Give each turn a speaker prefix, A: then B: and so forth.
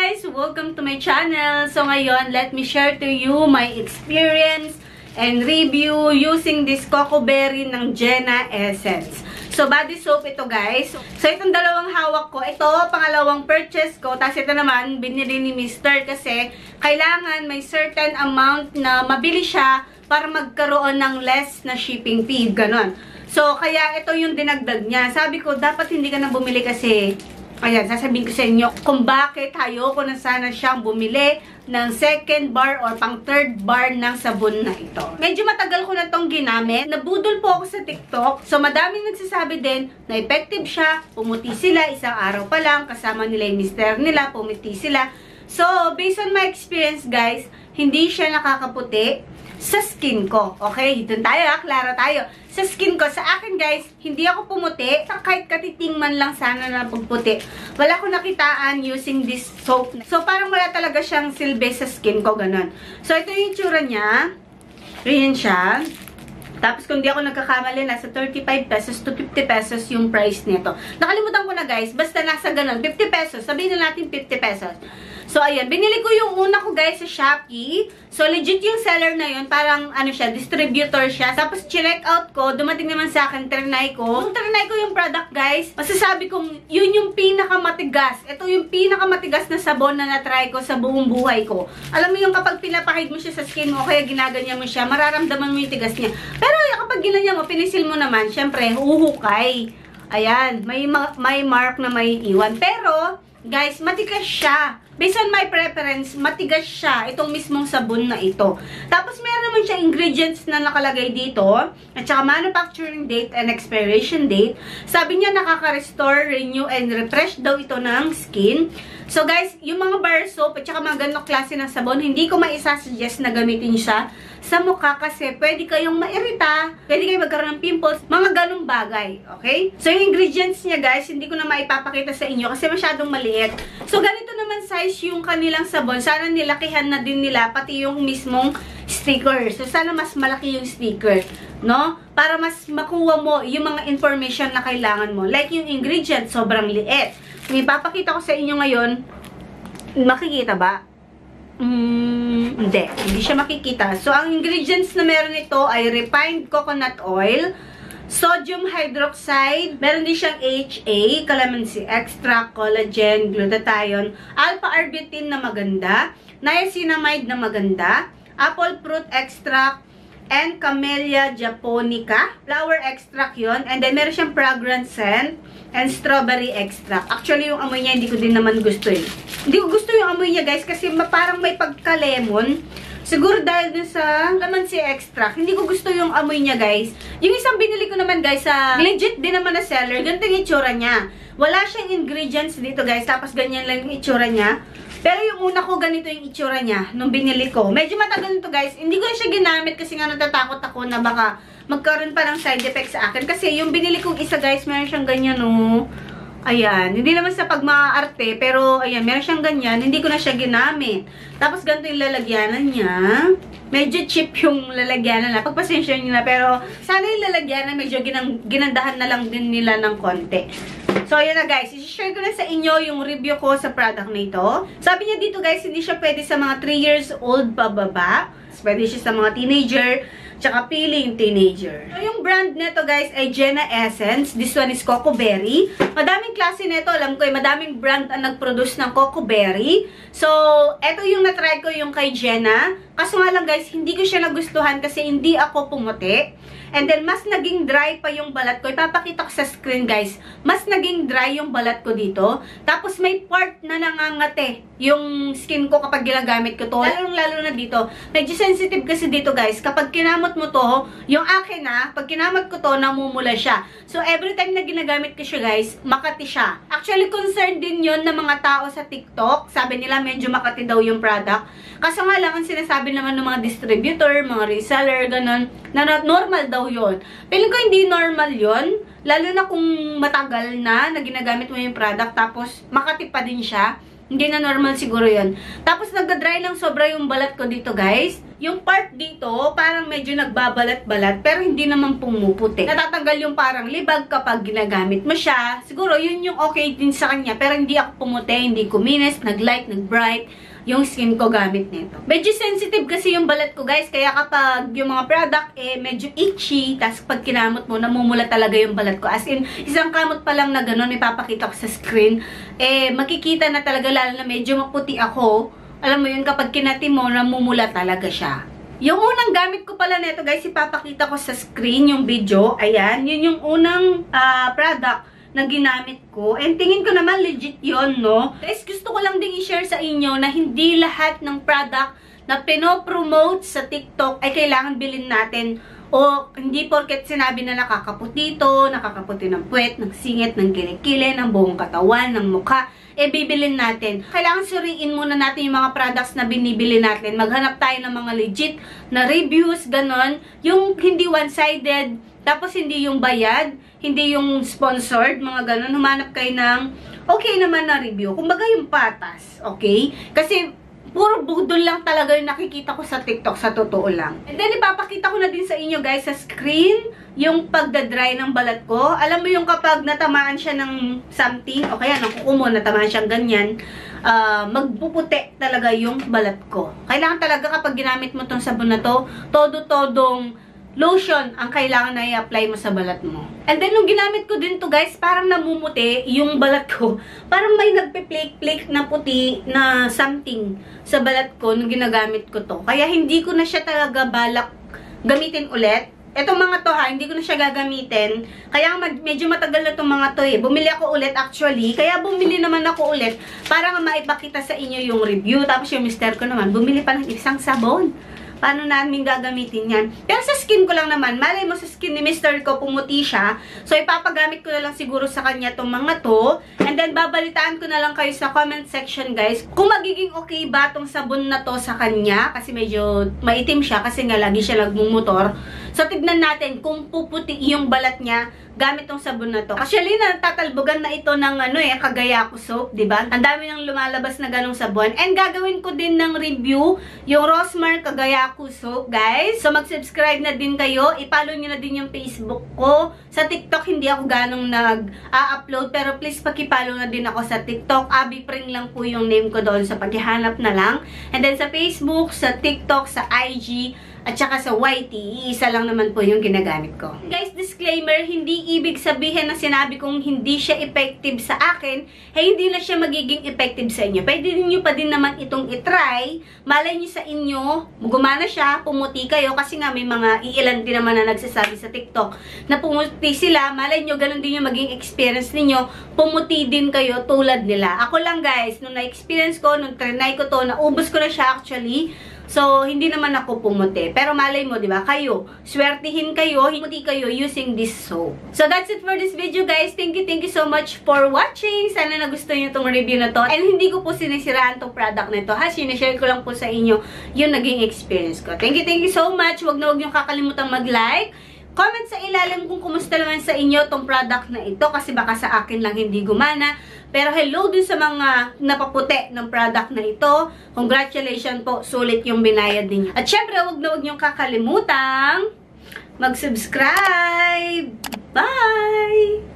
A: guys! Welcome to my channel. So ngayon, let me share to you my experience and review using this Coco Berry ng Jenna Essence. So body soap ito guys. So itong dalawang hawak ko, ito pangalawang purchase ko. Tapos ito naman, binili ni Mr. kasi kailangan may certain amount na mabili siya para magkaroon ng less na shipping fee. Ganon. So kaya ito yung dinagdag niya. Sabi ko, dapat hindi ka na bumili kasi ayan, sasabihin ko sa inyo kung bakit ayoko na sana siyang bumili ng second bar or pang third bar ng sabon na ito. Medyo matagal ko na itong ginamit. Nabudol po ako sa TikTok. So, madaming nagsasabi din na effective siya. Pumuti sila, isang araw pa lang. Kasama nila yung mister nila, pumuti sila. So, based on my experience guys, hindi siya nakakaputi sa skin ko. Okay? Doon tayo ha, klaro tayo. Sa skin ko, sa akin guys, hindi ako pumuti. Kahit katiting man lang sana na pagputi. Wala ko nakitaan using this soap. So, parang wala talaga siyang silbi sa skin ko, ganun. So, ito yung tsura niya. Ganyan siya. Tapos, kung di ako nagkakamali, nasa 35 pesos to 50 pesos yung price nito. Nakalimutan ko na guys, basta nasa ganun, 50 pesos. Sabihin na natin 50 pesos. So, ayan. Binili ko yung una ko guys sa Shopee. So, legit yung seller na yun. Parang, ano siya, distributor siya. Tapos, check out ko. Dumating naman sa akin, trinay ko. Kung trinay ko yung product guys, masasabi kong, yun yung pinakamatigas. Ito yung pinakamatigas na sabon na natry ko sa buong buhay ko. Alam mo yung kapag pinapahid mo siya sa skin mo, kaya ginaganyan mo siya, mararamdaman mo yung tigas niya. Pero, kapag ginanyan mo, pinisil mo naman, syempre, uhukay. Ayan, may mark na may iwan. Pero, guys, matigas siya. Based on my preference, matigas siya. Itong mismong sabon na ito. Tapos, meron naman siya ingredients na nakalagay dito. At saka manufacturing date and expiration date. Sabi niya, nakaka-restore, renew, and refresh daw ito ng skin. So, guys, yung mga bar soap at saka mga ganong klase ng sabon, hindi ko maisa-suggest na gamitin siya sa mukha kasi pwede kayong mairita, pwede kayong magkaroon ng pimples, mga ganong bagay. Okay? So, yung ingredients niya, guys, hindi ko na maipapakita sa inyo kasi masyadong maliit. So, ganito naman size yung kanilang sabon. Sana nilakihan na din nila, pati yung mismong sticker. So, sana mas malaki yung sticker. No? Para mas makuha mo yung mga information na kailangan mo. Like yung ingredients, sobrang liit. Kung ipapakita ko sa inyo ngayon, makikita ba? Hindi siya makikita. So, ang ingredients na meron ito ay refined coconut oil, sodium hydroxide, meron din siyang HA, calamansi extract, collagen, glutathione, alpha-arbutin na maganda, niacinamide na maganda, apple fruit extract, and Camellia japonica. Flower extract yon. And then, meron siyang fragrance scent and strawberry extract. Actually, yung amoy niya, hindi ko din naman gusto eh. Hindi ko gusto yung amoy niya, guys, kasi parang may pagka-lemon. Siguro dahil dun sa calamansi extract, hindi ko gusto yung amoy niya, guys. Yung isang binili ko naman, guys, sa legit din naman na seller, ganito yung itsura niya. Wala siyang ingredients dito, guys, tapos ganyan lang yung itsura niya. Pero yung una ko, ganito yung itsura niya nung binili ko. Medyo matagal nito guys. Hindi ko siya ginamit kasi nga natatakot ako na baka magkaroon pa ng side effects sa akin. Kasi yung binili kong isa guys, meron siyang ganyan no. Ayan. Hindi naman sa pagmaaarte, pero ayan, meron siyang ganyan. Hindi ko na siya ginamit. Tapos ganito yung lalagyanan niya. Medyo cheap yung lalagyanan na. Pagpasensya nyo na. Pero sana yung lalagyanan medyo ginandahan na lang din nila ng konti. So, ayan na guys. I-share ko na sa inyo yung review ko sa product na ito. Sabi niya dito guys, hindi siya pwede sa mga 3 years old pababa. Pwede siya sa mga teenager, tsaka feeling teenager. So, yung brand nito guys ay Jenna Essence. This one is Coco Berry. Madaming klase nito. Alam ko madaming brand ang nag-produce ng Coco Berry. So, eto yung na-try ko yung kay Jenna. Kaso nga lang guys, hindi ko siya nagustuhan kasi hindi ako pumuti. And then, mas naging dry pa yung balat ko. Ipapakita ko sa screen, guys. Mas naging dry yung balat ko dito. Tapos, may part na nangangate yung skin ko kapag ginagamit ko to. Lalo na dito. Medyo sensitive kasi dito, guys. Kapag kinamot mo to, yung akin na, pag kinamot ko to, namumula siya. So, every time na ginagamit ko siya, guys, makati siya. Actually, concerned din yun ng mga tao sa TikTok. Sabi nila, medyo makati daw yung product. Kaso nga lang, ang sinasabi naman ng mga distributor, mga reseller, ganun, na normal daw yun. Feeling ko hindi normal yun. Lalo na kung matagal na ginagamit mo yung product, tapos makati pa din siya. Hindi na normal siguro yun. Tapos nagda-dry lang sobra yung balat ko dito, guys. yung part dito, parang medyo nagbabalat-balat, pero hindi naman pumuputi. Natatanggal yung parang libag kapag ginagamit mo siya. Siguro, yun yung okay din sa kanya, pero hindi ako pumuti, hindi kuminis, nag-light, nag-bright yung skin ko gamit nito. Medyo sensitive kasi yung balat ko, guys, kaya kapag yung mga product, medyo itchy, tas pag kinamot mo, namumula talaga yung balat ko. As in, isang kamot pa lang na gano'n, ipapakita ko sa screen, makikita na talaga, lalo na medyo maputi ako. Alam mo yun, kapag kinati mo, namumula talaga siya. Yung unang gamit ko pala nito, guys, ipapakita ko sa screen yung video. Ayan, yun yung unang product na ginamit ko. And tingin ko naman legit yon, no? Guys, gusto ko lang ding i-share sa inyo na hindi lahat ng product na pinopromote sa TikTok ay kailangan bilhin natin. O hindi porket sinabi na nakakaputi ito, nakakaputi ng puwet, ng singit, ng kilikili, ng buong katawan, ng mukha, bibilin natin. Kailangan suriin muna natin yung mga products na binibili natin. Maghanap tayo ng mga legit na reviews, ganon. Yung hindi one-sided, tapos hindi yung bayad, hindi yung sponsored, mga ganon. Humanap kayo ng okay naman na review. Kumbaga yung patas, okay? Kasi puro budol lang talaga yung nakikita ko sa TikTok, sa totoo lang. And then, ipapakita ko na din sa inyo, guys, sa screen, yung pagdadry ng balat ko. Alam mo yung kapag natamaan siya ng something, o kaya ng kuko mo, natamaan siyang ganyan, magpuputi talaga yung balat ko. Kailangan talaga kapag ginamit mo tong sabon na to, todo-todong lotion ang kailangan na i-apply mo sa balat mo. And then, nung ginamit ko din to, guys, parang namumuti yung balat ko. Parang may nagpe-flake-flake na puti na something sa balat ko nung ginagamit ko to. Kaya hindi ko na siya talaga balak gamitin ulit. Etong mga to ha, hindi ko na siya gagamitin. Kaya medyo matagal na itong mga to eh. Bumili ako ulit actually. Kaya bumili naman ako ulit para maipakita sa inyo yung review. Tapos yung mister ko naman, bumili pa ng isang sabon. Paano namin gagamitin yan? Pero sa skin ko lang naman, malay mo sa skin ni Mr. ko, pumuti siya. So, ipapagamit ko na lang siguro sa kanya itong mga to. And then, babalitaan ko na lang kayo sa comment section, guys. Kung magiging okay ba itong sabon na to sa kanya. Kasi medyo maitim siya, kasi nga lagi siya nagmumotor. So, tignan natin kung puputi yung balat niya gamit tong sabon na to. Actually, natatalbogan na ito ng Kagayako soap, diba? Ang dami nang lumalabas na ganong sabon. And gagawin ko din ng review yung Rosmar Kagayako soap, guys. So, mag-subscribe na din kayo. I-follow nyo na din yung Facebook ko. Sa TikTok, hindi ako ganong nag-upload. Pero please, paki-follow na din ako sa TikTok. Abby Pring lang po yung name ko doon. So, paghihanap na lang. And then, sa Facebook, sa TikTok, sa IG, at saka sa YT, isa lang naman po yung ginagamit ko. Guys, disclaimer, hindi ibig sabihin na sinabi kong hindi siya effective sa akin, hindi na siya magiging effective sa inyo. Pwede niyo pa din naman itong itry. Malay niyo sa inyo, gumana siya, pumuti kayo, kasi nga may mga iilan din naman na nagsasabi sa TikTok na pumuti sila. Malay niyo, ganun din yung maging experience ninyo, pumuti din kayo tulad nila. Ako lang, guys, nung na-experience ko, nung trinay ko to, naubos ko na siya actually. So, hindi naman ako pumuti. Pero malay mo, di ba? Kayo, swertihin kayo, pumuti kayo using this soap. So, that's it for this video, guys. Thank you so much for watching. Sana nagustuhan nyo itong review na to. And hindi ko po sinisiraan itong product na ito. Sinishare ko lang po sa inyo yung naging experience ko. Thank you so much. Huwag na huwag nyo kakalimutan mag-like. Comment sa ilalim kung kumusta naman sa inyo itong product na ito. Kasi baka sa akin lang hindi gumana. Pero hello din sa mga napaputi ng product na ito. Congratulations po, sulit yung binayad ninyo. At syempre, huwag na huwag niyong kakalimutan mag-subscribe. Bye!